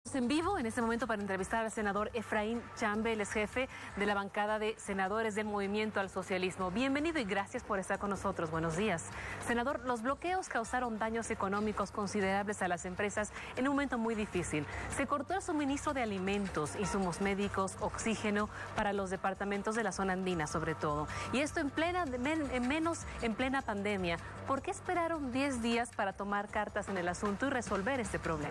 En vivo en este momento para entrevistar al senador Efraín Chambe, él es jefe de la bancada de senadores del Movimiento al Socialismo. Bienvenido y gracias por estar con nosotros. Buenos días. Senador, los bloqueos causaron daños económicos considerables a las empresas en un momento muy difícil. Se cortó el suministro de alimentos, insumos médicos, oxígeno para los departamentos de la zona andina sobre todo. Y esto en plena pandemia. ¿Por qué esperaron 10 días para tomar cartas en el asunto y resolver este problema?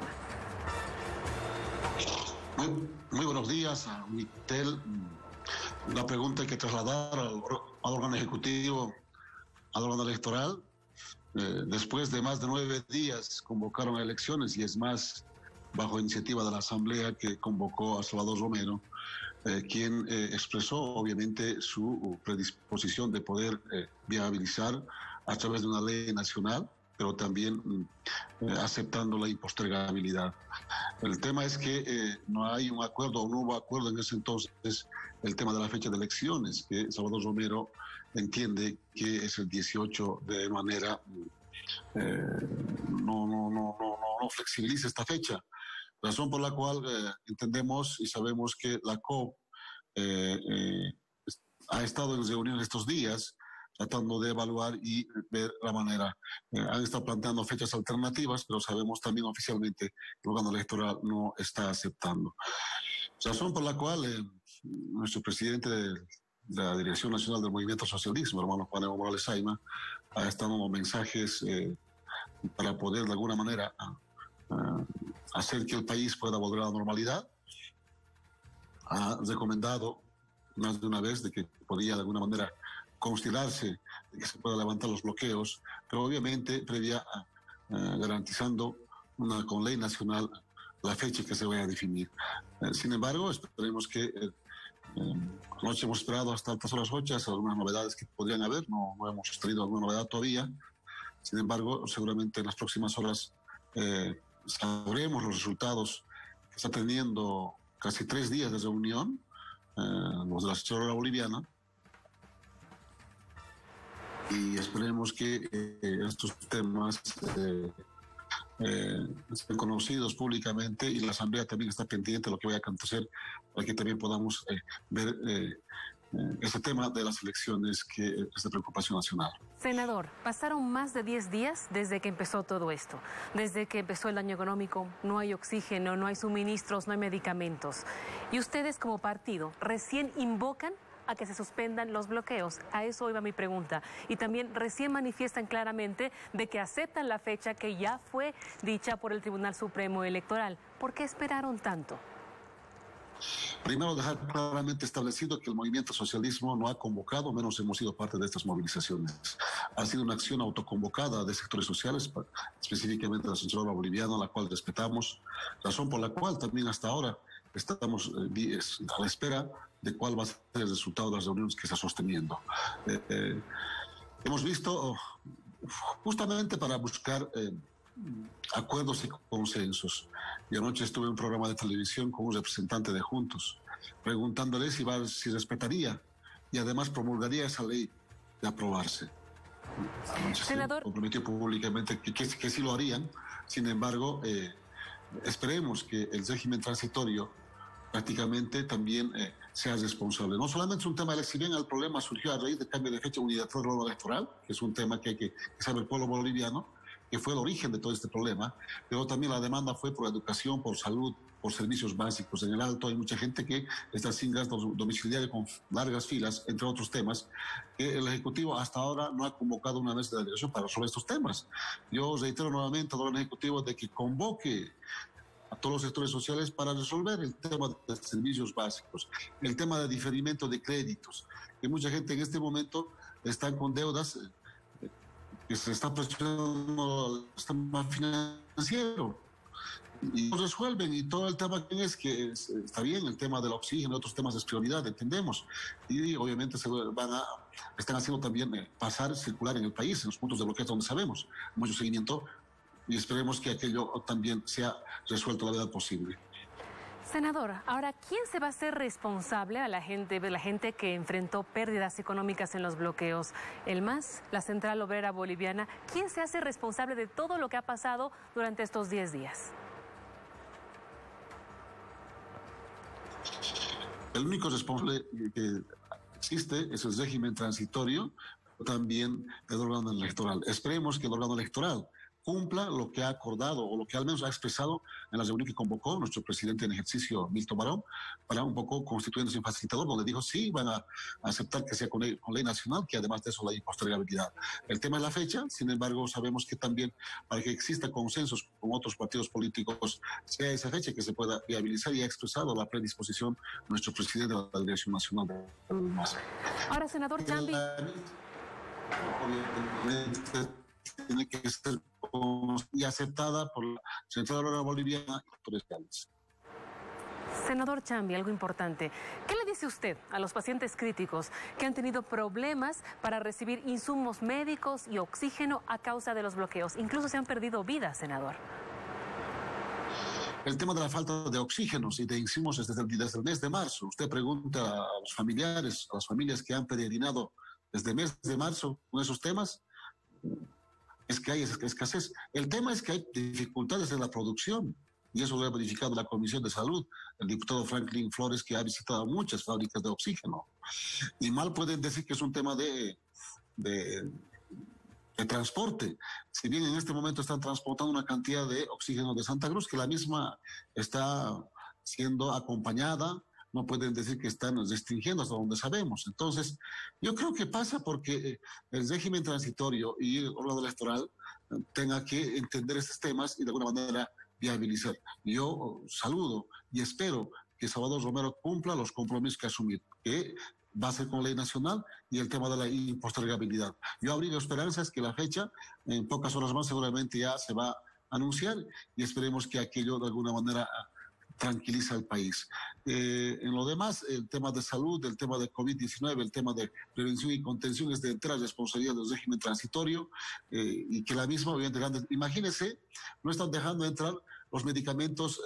Muy buenos días a Mitel. La pregunta hay que trasladar al órgano ejecutivo, al órgano electoral. Después de más de 9 días convocaron a elecciones y es más, bajo iniciativa de la Asamblea que convocó a Salvador Romero, quien expresó obviamente su predisposición de poder viabilizar a través de una ley nacional, pero también aceptando la impostergabilidad. El tema es que no hay un acuerdo o no hubo acuerdo en ese entonces el tema de la fecha de elecciones, que Salvador Romero entiende que es el 18 de manera no flexibiliza esta fecha, razón por la cual entendemos y sabemos que la COP ha estado en reunión estos días tratando de evaluar y ver la manera. Han estado planteando fechas alternativas, pero sabemos también oficialmente que el órgano electoral no está aceptando. Razón por la cual nuestro presidente de la Dirección Nacional del Movimiento al Socialismo, hermano Juan Evo Morales Saima, ha estado dando mensajes para poder de alguna manera hacer que el país pueda volver a la normalidad. Ha recomendado más de una vez de que podía de alguna manera considerarse de que se pueda levantar los bloqueos, pero obviamente previa garantizando con ley nacional la fecha que se vaya a definir. Sin embargo, esperemos que anoche hemos esperado hasta altas horas 8 algunas novedades que podrían haber, no hemos tenido alguna novedad todavía. Sin embargo, seguramente en las próximas horas sabremos los resultados que está teniendo casi 3 días de reunión los de la Sociedad Boliviana, y esperemos que estos temas estén conocidos públicamente y la Asamblea también está pendiente de lo que vaya a acontecer para que también podamos ver ese tema de las elecciones que es de preocupación nacional. Senador, pasaron más de 10 días desde que empezó todo esto, desde que empezó el daño económico, no hay oxígeno, no hay suministros, no hay medicamentos. Y ustedes como partido recién invocan a que se suspendan los bloqueos. A eso iba mi pregunta. Y también recién manifiestan claramente de que aceptan la fecha que ya fue dicha por el Tribunal Supremo Electoral. ¿Por qué esperaron tanto? Primero, dejar claramente establecido que el Movimiento Socialismo no ha convocado, menos hemos sido parte de estas movilizaciones. Ha sido una acción autoconvocada de sectores sociales, específicamente de la Sociedad Boliviana, la cual respetamos, razón por la cual también hasta ahora estamos a la espera de cuál va a ser el resultado de las reuniones que está sosteniendo. Hemos visto, justamente para buscar acuerdos y consensos. Y anoche estuve en un programa de televisión con un representante de Juntos, preguntándole si respetaría y además promulgaría esa ley de aprobarse. Anoche senador, se comprometió públicamente que sí lo harían. Sin embargo, esperemos que el régimen transitorio prácticamente también sea responsable. No solamente es un tema electoral, si bien el problema surgió a raíz del cambio de fecha unitaria del órgano electoral, que es un tema que sabe el pueblo boliviano, que fue el origen de todo este problema, pero también la demanda fue por educación, por salud, por servicios básicos. En el Alto hay mucha gente que está sin gasto domiciliario con largas filas, entre otros temas, que el Ejecutivo hasta ahora no ha convocado una mesa de delegación para resolver estos temas. Yo reitero nuevamente al órgano Ejecutivo de que convoque a todos los sectores sociales para resolver el tema de servicios básicos, el tema de diferimiento de créditos, que mucha gente en este momento está con deudas que se está presionando el sistema financiero y no resuelven, y todo el tema es que está bien, el tema del oxígeno y otros temas es prioridad, entendemos, y obviamente están haciendo también circular en el país, en los puntos de bloqueo donde sabemos, mucho seguimiento, y esperemos que aquello también sea resuelto a la verdad posible. Senador, ahora, ¿quién se va a hacer responsable de la gente que enfrentó pérdidas económicas en los bloqueos? ¿El MAS, la Central Obrera Boliviana? ¿Quién se hace responsable de todo lo que ha pasado durante estos 10 días? El único responsable que existe es el régimen transitorio, también el órgano electoral. Esperemos que el órgano electoral cumpla lo que ha acordado o lo que al menos ha expresado en la reunión que convocó nuestro presidente en ejercicio, Milton Barón, para un poco constituyéndose en facilitador, donde dijo sí, van a aceptar que sea con ley nacional, que además de eso la impostergabilidad. El tema es la fecha, sin embargo, sabemos que también para que exista consensos con otros partidos políticos, sea esa fecha que se pueda viabilizar, y ha expresado la predisposición nuestro presidente de la Dirección Nacional de MAS. Ahora, senador Chambi. Obviamente tiene que ser y aceptada por la Central Obrera Boliviana y actores legales. Senador Chambi, algo importante. ¿Qué le dice usted a los pacientes críticos que han tenido problemas para recibir insumos médicos y oxígeno a causa de los bloqueos? Incluso se han perdido vidas, senador. El tema de la falta de oxígenos y de insumos desde el mes de marzo. Usted pregunta a los familiares, a las familias que han peregrinado desde el mes de marzo con esos temas, es que hay escasez. El tema es que hay dificultades en la producción, y eso lo ha verificado la Comisión de Salud, el diputado Franklin Flores, que ha visitado muchas fábricas de oxígeno. Y mal pueden decir que es un tema de transporte. Si bien en este momento están transportando una cantidad de oxígeno de Santa Cruz, que la misma está siendo acompañada, no pueden decir que están restringiendo hasta donde sabemos. Entonces, yo creo que pasa porque el régimen transitorio y el órgano electoral tenga que entender estos temas y de alguna manera viabilizar. Yo saludo y espero que Salvador Romero cumpla los compromisos que ha asumido, que va a ser con ley nacional, y el tema de la impostergabilidad. Yo abrigo esperanzas que la fecha, en pocas horas más seguramente ya se va a anunciar, y esperemos que aquello de alguna manera tranquiliza al país. En lo demás, el tema de salud, el tema de COVID-19, el tema de prevención y contención es de entera responsabilidad del régimen transitorio, y que la misma, obviamente, imagínense, no están dejando entrar los medicamentos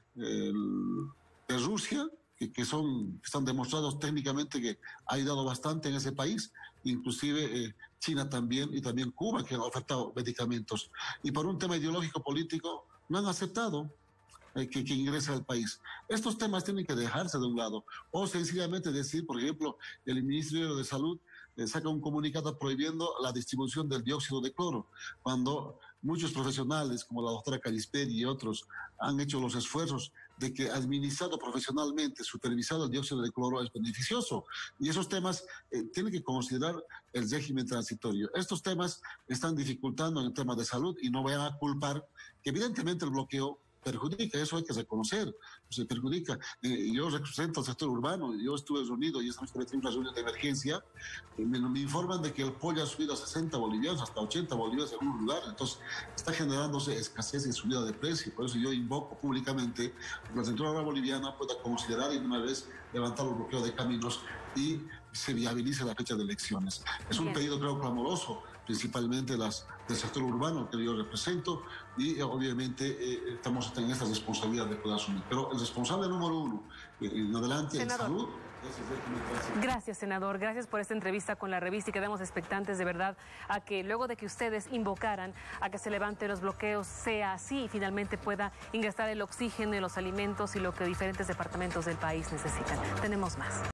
de Rusia, que están demostrados técnicamente que ha ayudado bastante en ese país, inclusive China también, y también Cuba, que han ofertado medicamentos. Y por un tema ideológico político no han aceptado que ingrese al país. Estos temas tienen que dejarse de un lado, o sencillamente decir, por ejemplo, el Ministerio de Salud saca un comunicado prohibiendo la distribución del dióxido de cloro, cuando muchos profesionales, como la doctora Calisperi y otros, han hecho los esfuerzos de que administrado profesionalmente, supervisado, el dióxido de cloro es beneficioso. Y esos temas tienen que considerar el régimen transitorio. Estos temas están dificultando en el tema de salud, y no vayan a culpar que evidentemente el bloqueo perjudica, eso hay que reconocer, se perjudica. Yo represento al sector urbano, yo estuve reunido y esta noche tengo una reunión de emergencia, me informan de que el pollo ha subido a 60 bolivianos, hasta 80 bolivianos en un lugar, entonces está generándose escasez y subida de precio. Por eso yo invoco públicamente que la Central Obrera Boliviana pueda considerar y de una vez levantar los bloqueos de caminos y se viabilice la fecha de elecciones. Es un pedido, creo, clamoroso, principalmente del sector urbano que yo represento, y obviamente estamos en esta responsabilidad de poder asumir. Pero el responsable número uno, en adelante, en salud. Gracias, senador. Gracias por esta entrevista con la revista, y quedamos expectantes de verdad a que luego de que ustedes invocaran a que se levanten los bloqueos sea así y finalmente pueda ingresar el oxígeno y los alimentos y lo que diferentes departamentos del país necesitan. Tenemos más.